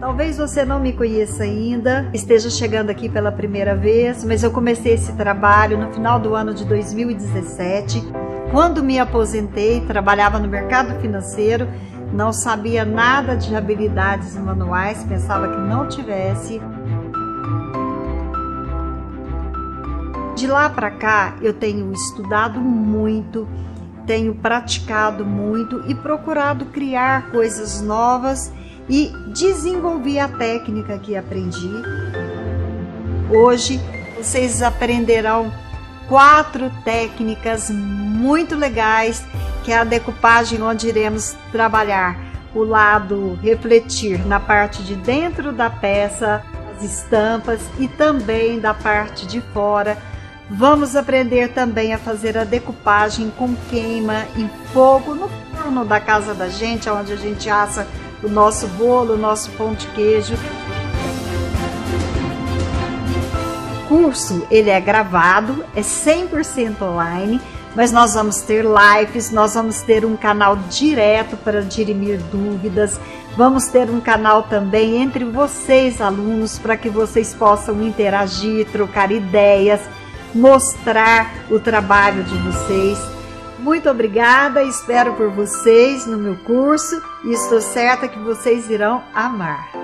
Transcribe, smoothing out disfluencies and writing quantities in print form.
Talvez você não me conheça ainda, esteja chegando aqui pela primeira vez, mas eu comecei esse trabalho no final do ano de 2017. Quando me aposentei, trabalhava no mercado financeiro, não sabia nada de habilidades manuais, pensava que não tivesse. De lá para cá, eu tenho estudado muito, tenho praticado muito e procurado criar coisas novas e desenvolvi a técnica que aprendi. Hoje vocês aprenderão 4 técnicas muito legais, que é a decupagem, onde iremos trabalhar o lado refletir na parte de dentro da peça, as estampas e também da parte de fora. Vamos aprender também a fazer a decupagem com queima em fogo no forno da casa da gente, onde a gente assa o nosso bolo, o nosso pão de queijo. O curso, ele é gravado, é 100% online, mas nós vamos ter lives, nós vamos ter um canal direto para dirimir dúvidas, vamos ter um canal também entre vocês, alunos, para que vocês possam interagir, trocar ideias, mostrar o trabalho de vocês. Muito obrigada, espero por vocês no meu curso e estou certa que vocês irão amar.